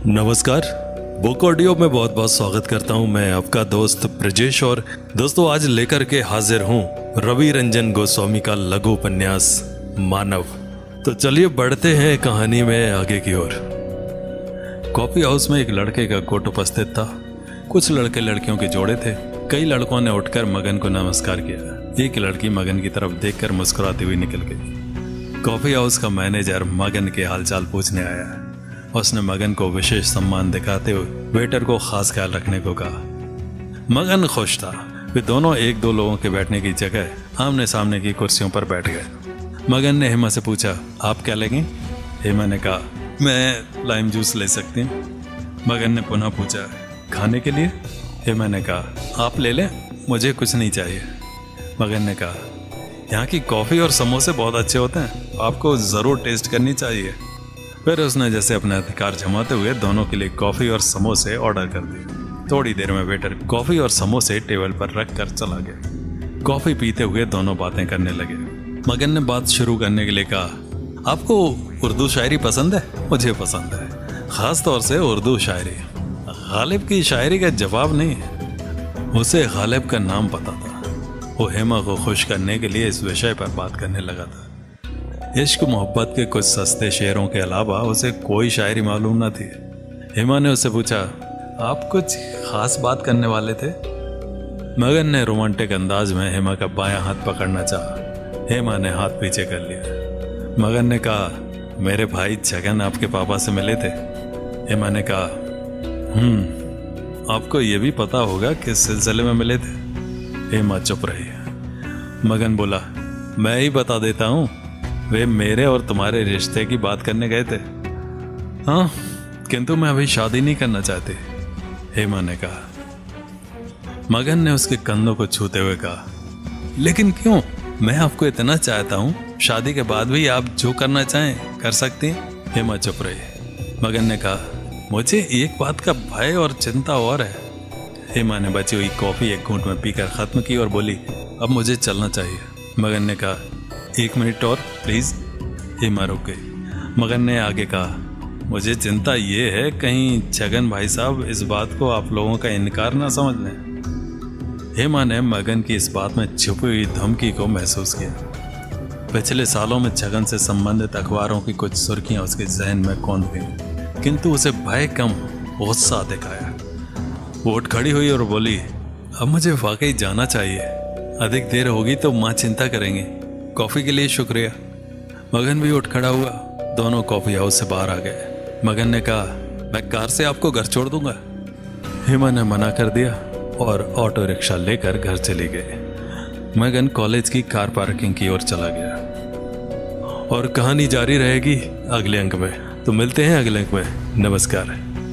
नमस्कार। Book audio में बहुत बहुत स्वागत करता हूं। मैं आपका दोस्त ब्रजेश और दोस्तों आज लेकर के हाजिर हूं रवि रंजन गोस्वामी का लघु उपन्यास मानव। तो चलिए बढ़ते हैं कहानी में आगे की ओर। कॉफी हाउस में एक लड़के का कोट उपस्थित था। कुछ लड़के लड़कियों के जोड़े थे। कई लड़कों ने उठकर मगन को नमस्कार किया। एक लड़की मगन की तरफ देखकर मुस्कुराती हुई निकल गई। कॉफी हाउस का मैनेजर मगन के हालचाल पूछने आया। उसने मगन को विशेष सम्मान दिखाते हुए वेटर को खास ख्याल रखने को कहा। मगन खुश था। वे दोनों एक दो लोगों के बैठने की जगह आमने सामने की कुर्सियों पर बैठ गए। मगन ने हेमा से पूछा, आप क्या लेंगे? हेमा ने कहा, मैं लाइम जूस ले सकती हूँ। मगन ने पुनः पूछा, खाने के लिए? हेमा ने कहा, आप ले लें, मुझे कुछ नहीं चाहिए। मगन ने कहा, यहाँ की कॉफ़ी और समोसे बहुत अच्छे होते हैं, आपको ज़रूर टेस्ट करनी चाहिए। फिर उसने जैसे अपना अधिकार जमाते हुए दोनों के लिए कॉफ़ी और समोसे ऑर्डर कर दिए। थोड़ी देर में वेटर कॉफ़ी और समोसे टेबल पर रख कर चला गया। कॉफ़ी पीते हुए दोनों बातें करने लगे। मगन ने बात शुरू करने के लिए कहा, आपको उर्दू शायरी पसंद है? मुझे पसंद है, ख़ास तौर से उर्दू शायरी। गालिब की शायरी का जवाब नहीं है। उसे गालिब का नाम पता था। वो हेमा को खुश करने के लिए इस विषय पर बात करने लगा था। इश्क मोहब्बत के कुछ सस्ते शेरों के अलावा उसे कोई शायरी मालूम न थी। हेमा ने उससे पूछा, आप कुछ खास बात करने वाले थे? मगन ने रोमांटिक अंदाज में हेमा का बायां हाथ पकड़ना चाहा। हेमा ने हाथ पीछे कर लिया। मगन ने कहा, मेरे भाई छगन आपके पापा से मिले थे। हेमा ने कहा, आपको ये भी पता होगा किस सिलसिले में मिले थे? हेमा चुप रही। मगन बोला, मैं ही बता देता हूँ, वे मेरे और तुम्हारे रिश्ते की बात करने गए थे। हाँ, किंतु मैं अभी शादी नहीं करना चाहती, हेमा ने कहा। मगन ने उसके कंधों को छूते हुए कहा, लेकिन क्यों? मैं आपको इतना चाहता हूँ, शादी के बाद भी आप जो करना चाहें कर सकती हैं। हेमा चुप रही। मगन ने कहा, मुझे एक बात का भय और चिंता और है। हेमा ने बची हुई कॉफी एक घूंट में पीकर खत्म की और बोली, अब मुझे चलना चाहिए। मगन ने कहा, एक मिनट और प्लीज। हेमा रुक गई। मगन ने आगे कहा, मुझे चिंता ये है कहीं छगन भाई साहब इस बात को आप लोगों का इनकार ना समझ लें। हेमा ने मगन की इस बात में छुपी हुई धमकी को महसूस किया। पिछले सालों में छगन से संबंधित अखबारों की कुछ सुर्खियां उसके जहन में कौंध गईं, किंतु उसे भय कम, गुस्सा अधिक आया। वो उठ खड़ी हुई और बोली, अब मुझे वाकई जाना चाहिए। अधिक देर होगी तो माँ चिंता करेंगी। कॉफ़ी के लिए शुक्रिया। मगन भी उठ खड़ा हुआ। दोनों कॉफ़ी हाउस से बाहर आ गए। मगन ने कहा, मैं कार से आपको घर छोड़ दूंगा। हेमा ने मना कर दिया और ऑटो रिक्शा लेकर घर चली गई। मगन कॉलेज की कार पार्किंग की ओर चला गया। और कहानी जारी रहेगी अगले अंक में। तो मिलते हैं अगले अंक में। नमस्कार।